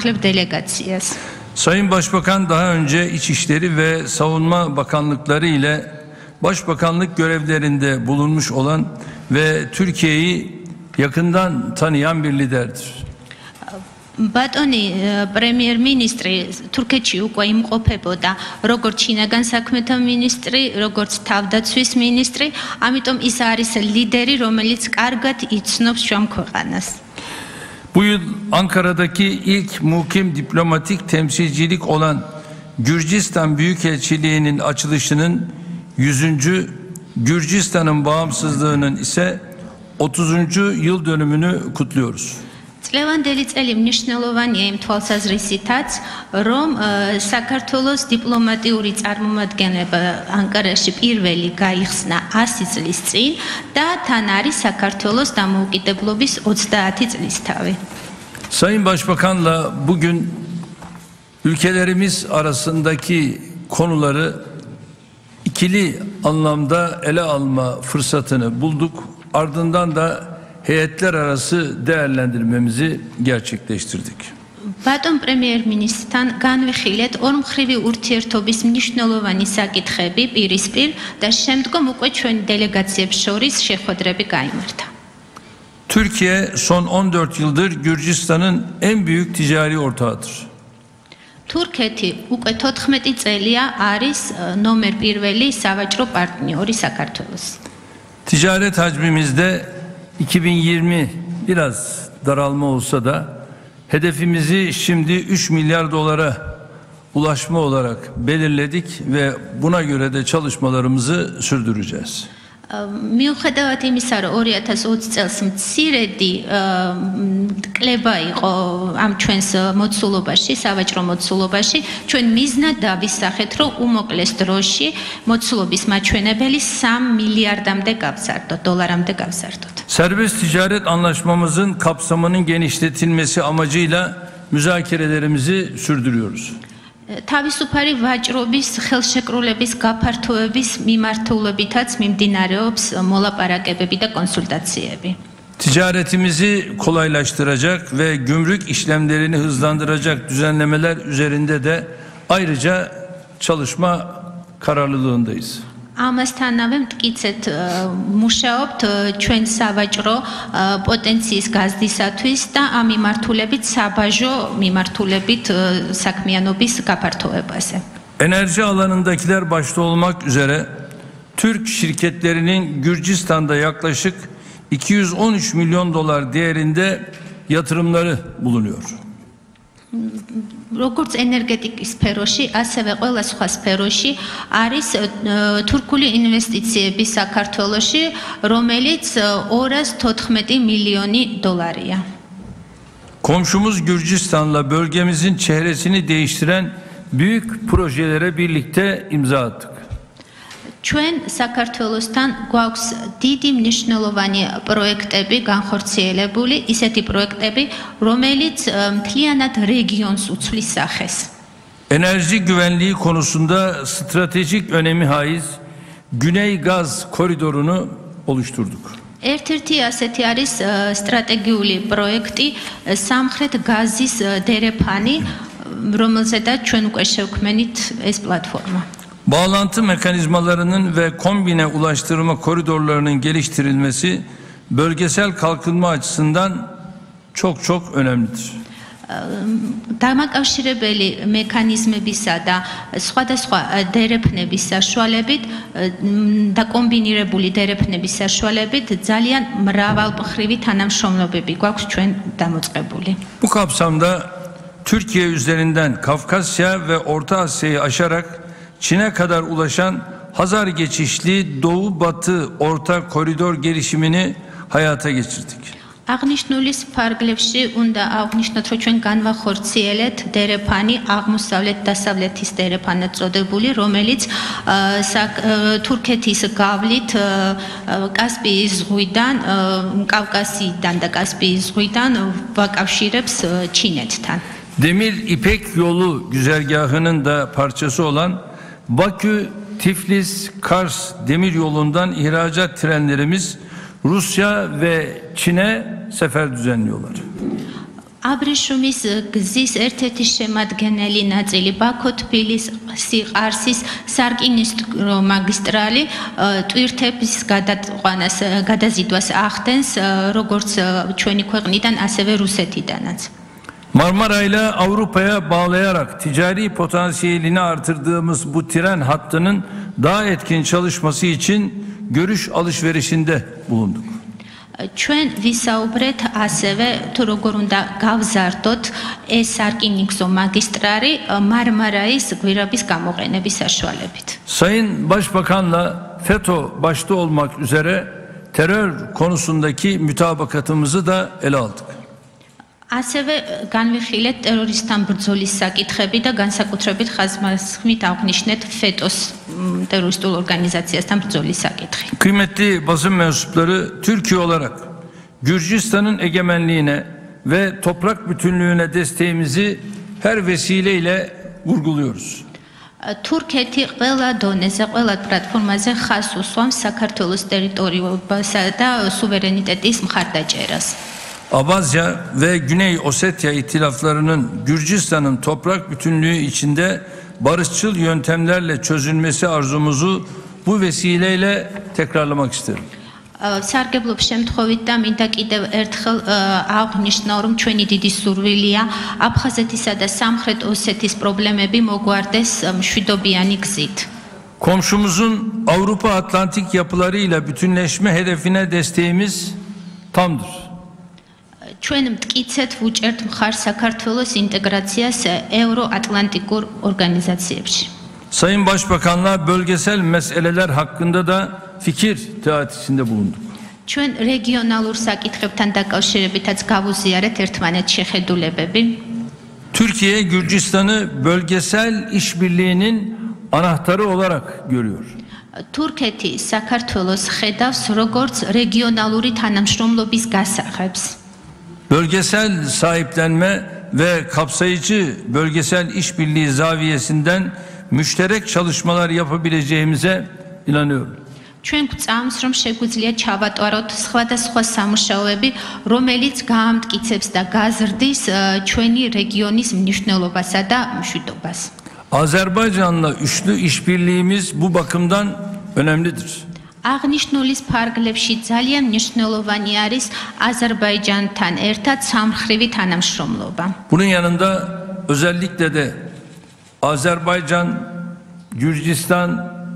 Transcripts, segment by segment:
გამოსახლებ დელეგაციას. Sayın Başbakan daha önce İçişleri ve Savunma Bakanlıkları ile Başbakanlık görevlerinde bulunmuş olan ve Türkiye'yi yakından tanıyan bir liderdir. Ბატონი პრემიერ-მინისტრი თურქეთში უკვე იმყოფებოდა როგორც ჩინაგან საქმეთა მინისტრი, როგორც თავდაცვის მინისტრი, ამიტომ ის არის ლიდერი, რომელიც კარგად იცნობს ჩვენ ქვეყანას. Bu yıl Ankara'daki ilk mukim diplomatik temsilcilik olan Gürcistan Büyükelçiliği'nin açılışının 100. Gürcistan'ın bağımsızlığının ise 30. yıl dönümünü kutluyoruz. წლევანდელი წელი მნიშვნელოვანია იმ თვალსაზრისითაც, რომ საქართველოს დიპლომატიური წარმომადგენლობა ანკარაში პირველი გაიხსნა 100 წლის წინ და თან არის საქართველოს დამოუკიდებლობის 30 წლისთავი. Sayın Başbakan'la bugün ülkelerimiz arasındaki konuları ikili anlamda ele alma fırsatını bulduk. Ardından da heyetler arası değerlendirmemizi gerçekleştirdik. Ბატონ პრემიერ-მინისტრთან განვიხილეთ ორმხრივი ურთიერთობის მნიშვნელოვანი საკითხები პირისპირ და შემდგომ უკვე ჩვენი დელეგაციებს შორის შეხვედრები გაიმართა. Türkiye son 14 yıldır Gürcistan'ın en büyük ticari ortağıdır. თურქეთი უკვე 14 წელია არის ნომერ პირველი სავაჭრო პარტნიორი საქართველოს. Ticaret hacmimizde 2020 biraz daralma olsa da hedefimizi şimdi 3 milyar dolara ulaşma olarak belirledik ve buna göre de çalışmalarımızı sürdüreceğiz. მიუხედავად იმისა, რომ 2020 წელს მცირედი კლება იყო ამ ჩვენს მოცულობაში, სავაჭრო მოცულობაში, ჩვენ მიზნად დავისახეთ, რომ უმოკლეს დროში მოცულობის მაჩვენებელი 3 მილიარდამდე გავზარდოთ, დოლარამდე გავზარდოთ. Serbest ticaret anlaşmamızın kapsamının genişletilmesi amacıyla müzakerelerimizi sürdürüyoruz. თავისუფალი ვაჭრობის ხელშეკრულების გაფართოების მიმართულებითაც მიმდინარეობს მოლაპარაკებები და კონსულტაციები. Ticaretimizi kolaylaştıracak ve gümrük işlemlerini hızlandıracak düzenlemeler üzerinde de ayrıca çalışma kararlılığındayız. ამასთანავე მტკიცეთ მუშაობთ ჩვენ სავაჭრო პოტენციის გაზრდისათვის და ამ მიმართულებით საბაჟო მიმართულებით საქმიანობის გაფართოებაზე. Enerji alanındakiler başta olmak üzere Türk şirketlerinin Gürcistan'da yaklaşık 213 milyon dolar değerinde yatırımları bulunuyor. როგორც ენერგეტიკის სფეროში, ასევე ყველა სხვა სფეროში არის თურქული ინვესტიციები საქართველოში, რომელიც 214 milyon dolarია. Komşumuz Gürcistan'la bölgemizin çehresini değiştiren büyük projelere birlikte imza attık. ჩვენ საქართველოსთან გვაქვს დიდი მნიშვნელოვანი პროექტები განხორციელებული, ისეთი პროექტები, რომელიც მთლიანად რეგიონს უცვლის სახეს. Enerji güvenliği konusunda stratejik önemi haiz Güney Gaz koridorunu oluşturduk. ერთ-ერთი ასეთი არის სტრატეგიული პროექტი სამხრეთ გაზის დერეფანი, რომელზედაც ჩვენ უკვე შევქმენით ეს პლატფორმა. Bağlantı mekanizmalarının ve kombine ulaştırma koridorlarının geliştirilmesi bölgesel kalkınma açısından çok önemlidir. დამაკავშირებელი მექანიზმებისა და სხვადასხვა დერეფნების საშუალებით და კომბინირებული დერეფნების sაშუალებით ძალიან მრავალმხრივი თანამშრომლობები გვაქვს ჩვენ დამოწყებული. Bu kapsamda Türkiye üzerinden Kafkasya ve Orta Asya'yı aşarak Çin'e kadar ulaşan Hazar geçişli Doğu-Batı Orta Koridor gelişimini hayata geçirdik. აღნიშნულის ფარგლებში უნდა აღნიშნოთ, რომ ჩვენ განვახორციელეთ დერეფანი აღმოსავლეთ-დასავლეთის დერეფანად წოდებული, რომელიც თურქეთის გავლით კასპიის ზღვიდან, კავკასიიდან და კასპიის ზღვიდან ვაკავშირებს ჩინეთთან. Demir İpek yolu güzergahının da parçası olan Bakü-Tiflis-Kars demir yolundan ihracat trenlerimiz Rusya ve Çin'e sefer düzenliyorlar. აბრეშუმის გზის ერთ-ერთი შემადგენელი ნაწილი ბაქო-თბილისი ყარსის სარკინისტრო მაგისტრალი ტვირთების გადაზიდვას ახდენს როგორც ჩვენი ქვეყნიდან ასევე რუსეთიდანაც. Marmara ile Avrupa'ya bağlayarak ticari potansiyelini artırdığımız bu tren hattının daha etkin çalışması için görüş alışverişinde bulunduk. ჩვენ ვისაუბრეთ ასევე თუ როგორ უნდა გავზარდოთ ეს სარკინიგზო მაგისტრალი მარმარაის გვირაბის გამოყენების საშუალებით. Sayın Başbakan'la FETÖ başta olmak üzere terör konusundaki mütabakatımızı da ele aldık. ასევე განვიხილეთ ტერორისტთან ბრძოლის საკითხები და განსაკუთრებით ხაზგასმით აღნიშნეთ FETÖ-ს teröristul organizasyasından bრძოლის საკითხი. Kıymetli basın mensupları, Türkiye olarak Gürcistan'ın egemenliğine ve toprak bütünlüğüne desteğimizi her vesileyle vurguluyoruz. თურქეთი ყველა დონეზე, ყველა პლატფორმაზე ხაზს უსვამს საქართველოს ტერიტორიებასა და სუვერენიტეტის მხარდაჭერას. Abazya ve Güney Ossetya ihtilaflarının Gürcistan'ın toprak bütünlüğü içinde barışçıl yöntemlerle çözülmesi arzumuzu bu vesileyle tekrarlamak isterim. სარგებლობ შემთხვევით და მინდა კიდევ ერთხელ აღნიშნო, რომ ჩვენი დიდი სურვილია აფხაზეთისა და სამხრეთ ოსეთის პრობლემები მოგვარდეს მშვიდობიანი გზით. Komşumuzun Avrupa Atlantik yapılarıyla bütünleşme hedefine desteğimiz tamdır. ჩვენ მტკიცედ ვუჭერთ მხარს საქართველოს ინტეგრაციას ევროატლანტიკურ ორგანიზაციებში. Sayın Başbakan'la bölgesel meseleler hakkında da fikir teatisinde bulunduk. ჩვენ რეგიონალურ საკითხებთან დაკავშირებითაც გავუზიარეთ ერთმანეთს შეხედულებები. Türkiye Gürcistan'ı bölgesel işbirliğinin anahtarı olarak görüyor. თურქეთი საქართველოს ხედავს როგორც რეგიონალური თანამშრომლობის გასაღებს. Bölgesel sahiplenme ve kapsayıcı bölgesel işbirliği zaviyesinden müşterek çalışmalar yapabileceğimize inanıyorum. ჩვენ გვწამს, რომ შეგვიძლია ჩავატაროთ სხვადასხვა სამუშაოები, რომელიც გაამტკიცებს და გაზრდის ჩვენი რეგიონის მნიშვნელობასა და მშვიდობას. Azerbaycan'la üçlü işbirliğimiz bu bakımdan önemlidir. აღნიშნულის ფარგლებში ძალიან მნიშვნელოვანი არის აზერბაიჯანთან ერთად სამხრივი თანამშრომლობა. Bunun yanında özellikle de Azerbaycan, Gürcistan,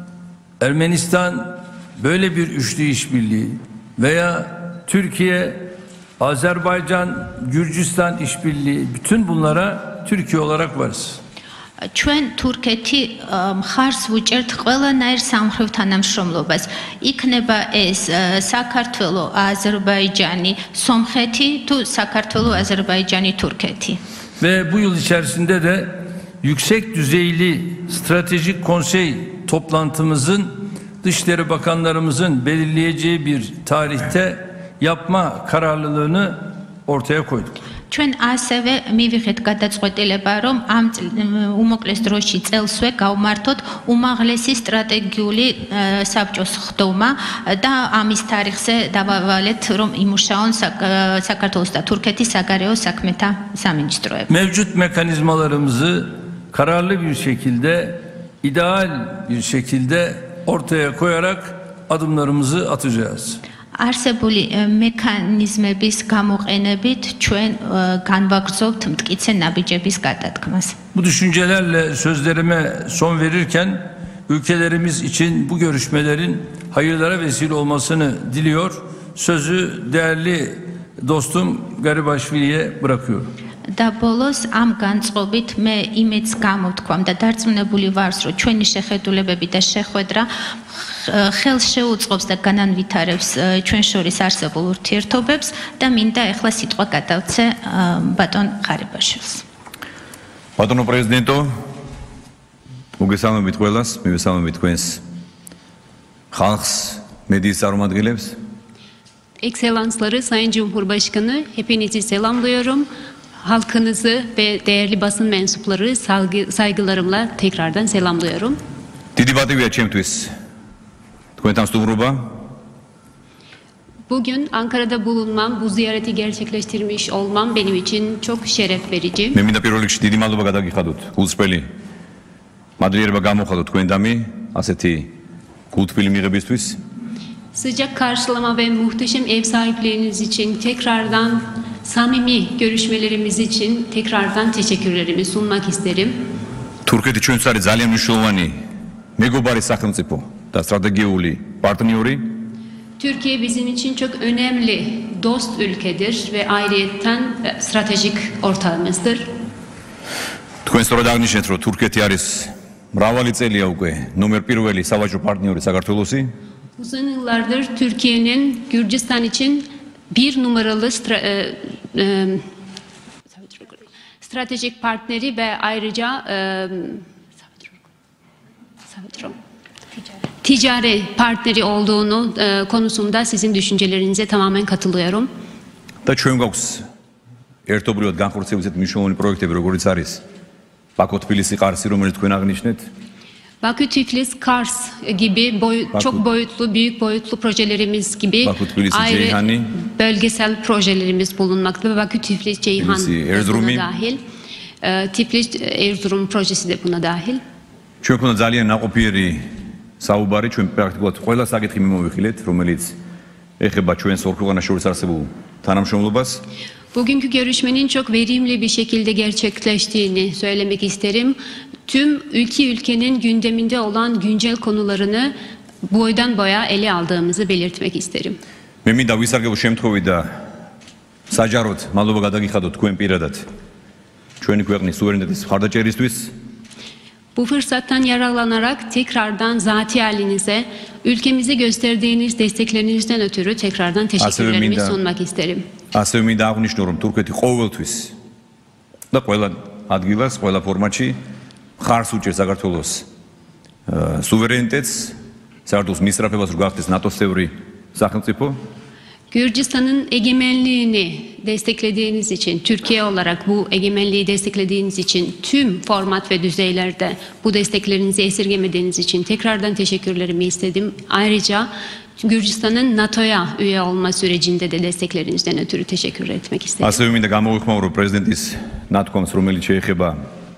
Ermenistan böyle bir üçlü işbirliği veya Türkiye, Azerbaycan, Gürcistan işbirliği, bütün bunlara Türkiye olarak varız. ჩვენ თურქეთი მხარს ვუჭერთ ყველანაირ სამხრივ თანამშრომლობას. იქნება ეს საქართველო, აზერბაიჯანი, სომხეთი თუ საქართველო, აზერბაიჯანი, თურქეთი. Ve bu yıl içerisinde de yüksek düzeyli stratejik konsey toplantımızın Dışişleri Bakanlarımızın belirleyeceği bir tarihte yapma kararlılığını ortaya koyduk. ჩვენ ასევე მივიღეთ გადაწყვეტილება, რომ ამ უმოკლეს დროში წელსვე გავმართოთ უმაღლესი სტრატეგიული საბჭოს ხდომა და ამის თარიღზე დავავალეთ, რომ იმუშაონ საქართველოს და თურქეთის საგარეო საქმეთა სამინისტროები. Mevcut mekanizmalarımızı kararlı bir şekilde, ideal bir şekilde ortaya koyarak adımlarımızı atacağız. არსებული მექანიზმების გამოყენებით ჩვენ განვაგრძობთ მტკიცე ნაბიჯების გადადგმას. Bu düşüncelerle sözlerime son verirken ülkelerimiz için bu görüşmelerin hayırlara vesile olmasını diliyor. Sözü değerli dostum Garibaşvili'ye bırakıyorum. და ბოლოს ამ განწყობით მე იმედს გამოვთქვამ და დარწმუნებული ვარ, რომ ჩვენი შეხედულებები და შეხვედრა ხელს შეუწყობს და განანვითარებს ჩვენ შორის არსებულ ურთიერთობებს და მინდა ახლა სიტყვა გადავცე ბატონ ღარიბაშვილს. ბატონო პრეზიდენტო, მოგესალმებით ყველას, მივესალმებით თქვენს ხალხს, medya წარმომადგენლებს. Ekselansları, Sayın Cumhurbaşkanı, hepinizi selamlıyorum. Halkınızı ve değerli basın mensupları saygılarımla tekrardan selamlıyorum. დიდი პატივია ჩემთვის თქვენთან სტუმრობა. Bugün Ankara'da bulunmam, bu ziyareti gerçekleştirmiş olmam benim için çok şeref verici. მე მინდა პირველ რიგში დიდი მადლობა გადაგიხადოთ გულწრფელი მადლიერება გამოხადოთ თქვენთან ასეთი გულთბილი მიღებისთვის. Sıcak karşılama ve muhteşem ev sahipliğiniz için tekrardan samimi görüşmelerimiz için tekrardan teşekkürlerimi sunmak isterim. თურქეთი ჩვენს არის ძალიან მნიშვნელოვანი მეგობარი სახელმწიფო და სტრატეგიული პარტნიორი. Türkiye bizim için çok önemli dost ülkedir ve ayrıyetten stratejik ortağımızdır. თქვენ სწორად აღნიშნეთ, რომ თურქეთი არის მრავალი წელია უკვე ნომერ პირველი სავაჭრო პარტნიორი საქართველოსი. Uzun yıllardır Türkiye'nin Gürcistan için bir numaralı stratejik partneri ve ayrıca ticari partneri olduğunu konusunda sizin düşüncelerinize tamamen katılıyorum. და ჩვენ გვაქვს ერთობლივად განხორციელებული ისეთ მნიშვნელოვანი პროექტები, როგორიც არის ბაქო-თბილისი-ყარსი, რომელიც თქვენ აღნიშნეთ. Bakü-Tiflis-Kars gibi çok boyutlu, büyük boyutlu projelerimiz gibi ayrı bölgesel projelerimiz bulunmakta ve Bakü-Tiflis-Ceyhan buna dahil. Tiflis-Erzurum projesi de buna dahil. ჩვენ გვქონდა ძალიან ნაყოფიერი საუბარი, ჩვენ პრაქტიკულად ყველა საკითხი მიმოვიხილეთ, რომელიც ეხება ჩვენს ორ ქვეყანას შორის არსებულ თანამშრომლობას. Bugünkü görüşmenin çok verimli bir şekilde gerçekleştiğini söylemek isterim. Tüm ülkenin gündeminde olan güncel konularını boydan boya ele aldığımızı belirtmek isterim. მე მინდა ვისარგებლო შემთხვევით და საჯაროდ მადლობა გადაგიხადოთ თქვენ პირადად ჩვენი ქვეყნის სუვერენიტეტის მხარდაჭერისთვის. Bu fırsattan yararlanarak tekrardan zati halinize, ülkemize gösterdiğiniz desteklerinizden ötürü tekrardan teşekkürlerimi sunmak isterim. ასევე მინდა აღნიშნო, რომ თურქეთი ყოველთვის და ყველა ადგილას, ყველა ფორმატში ხარს უჭერს საქართველოს სუვერენიტეტს, საქართველოს მისწრაფებას, რომ გახდეს ნატოს წევრი სახელმწიფო. Gürcistan'ın egemenliğini desteklediğiniz için, Türkiye olarak bu egemenliği desteklediğiniz için, tüm format ve düzeylerde bu desteklerinizi esirgemediğiniz için tekrardan teşekkürlerimi istedim. Ayrıca Gürcistan'ın NATO'ya üye olma sürecinde de desteklerinizden ötürü teşekkür etmek istedim. ასევე მინდა გამოვიხმაურო პრეზიდენტის ნათქვამს, რომელიც შეეხება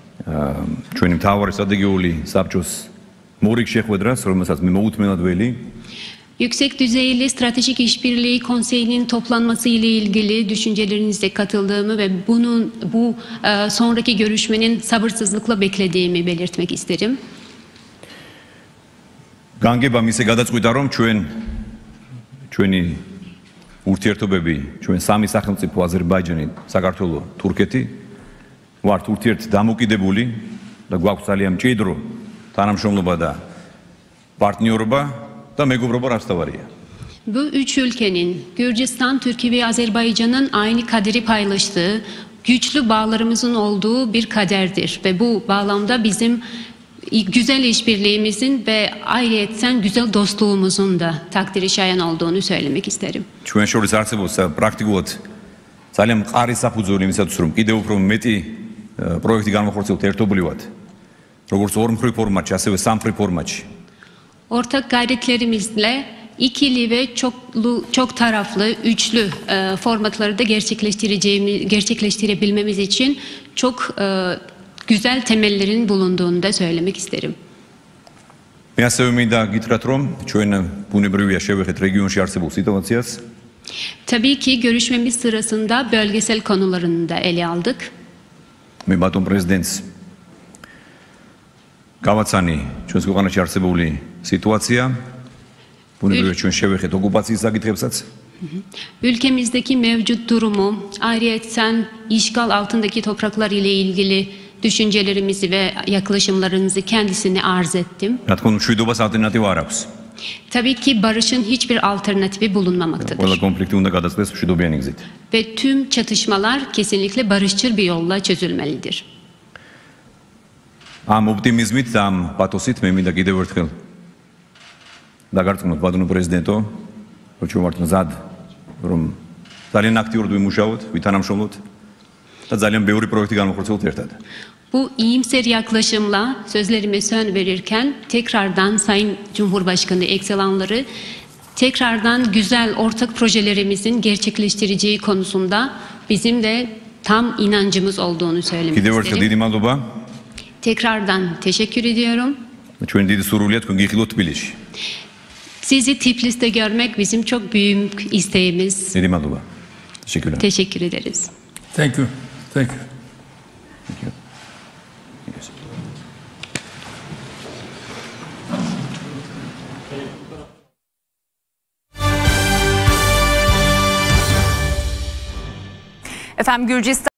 ჩვენი მთავარი სტრატეგიული საბჭოს მორიგ შეხვედრას, რომელსაც მე მოუთმენად ველი. Yüksek düzeyli stratejik işbirliği konseyinin toplanması ile ilgili düşüncelerinizle katıldığımı ve bu sonraki görüşmenin sabırsızlıkla beklediğimi belirtmek isterim. განგებამ ისე გადაწყვიტა, რომ ჩვენი ურთიერთობები, ჩვენ სამი სახელმწიფო აზერბაიჯანი, საქართველო, თურქეთი ვართ ურთიერთ დამოკიდებული და გვაქვს ძალიან მჭიდრო თანამშრომლობა და პარტნიორობა და მეგობრობა რაც თავარია. Bu üç ülkenin, Gürcistan, Türkiye ve Azerbaycan'ın aynı kaderi paylaştığı, güçlü bağlarımızın olduğu bir kaderdir. Ve bu bağlamda bizim güzel işbirliğimizin ve ayrıyeten güzel dostluğumuzun da takdiri şayan olduğunu söylemek isterim. ჩვენ შორის არსებობს პრაქტიკულად ძალიან მყარი საფუძველი იმისათვის, რომ კიდევ უფრო მეტი პროექტი განვახორციელოთ ერთობლივად, როგორც ორმხრივ ფორმატში, ასევე სამმხრივ ფორმატში. Ortak gayretlerimizle ikili ve çok taraflı, üçlü formatları da gerçekleştirebilmemiz için çok güzel temellerin bulunduğunu da söylemek isterim. მე ასევე მინდა გითხრათ, რომ ჩვენ ბუნებრივია შევეხეთ რეგიონში არსებულ სიტუაციას. Tabii ki görüşmemiz sırasında bölgesel konularını da ele aldık. მე ბატონ პრეზიდენტს გავაცანი ჩვენს ქვეყანაში არსებული სიტუაცია. ბუნებრივია ჩვენ შევეხეთ ოკუპაციის საკითხებსაც. Ülkemizdeki mevcut durumu, ayrıyeten işgal altındaki topraklar ile ilgili düşüncelerimizi ve yaklaşımlarınızı kendisine arz ettim. რა თქმა უნდა, მშვიდობას ალტერნატივა არ აქვს. Tabii ki barışın hiçbir alternatifi bulunmamaktadır. ყველა კონფლიქტი უნდა გადაწყდეს მშვიდობიანი გზით. Ve tüm çatışmalar kesinlikle barışçıl bir yolla çözülmelidir. ამ ოპტიმიზმით და ამ პათოსით მე მინდა კიდევ ერთხელ დაგარწმუნოთ ბატონო პრეზიდენტო, რომ ჩვენ ვართ მზად, რომ ძალიან აქტიურად ვიმუშაოთ, ვითანამშრომლოთ და ძალიან ბევრი პროექტი განვახორციელოთ ერთად. Bu iyimser yaklaşımla sözlerime son verirken tekrardan Sayın Cumhurbaşkanı Ekselanları tekrardan güzel ortak projelerimizin gerçekleştireceği konusunda bizim de tam inancımız olduğunu söylemek კიდევ ერთხელ დიდი isterim. მადლობა. Tekrardan teşekkür ediyorum. ჩვენ დიდი სურვილია თქვენ გიხილოთ თბილისში. Sizi Tiflis'te görmek bizim çok büyük isteğimiz. დიდი მადლობა. Teşekkürler. Teşekkür ederiz. Thank you. Thank you. Efendim Gürcistan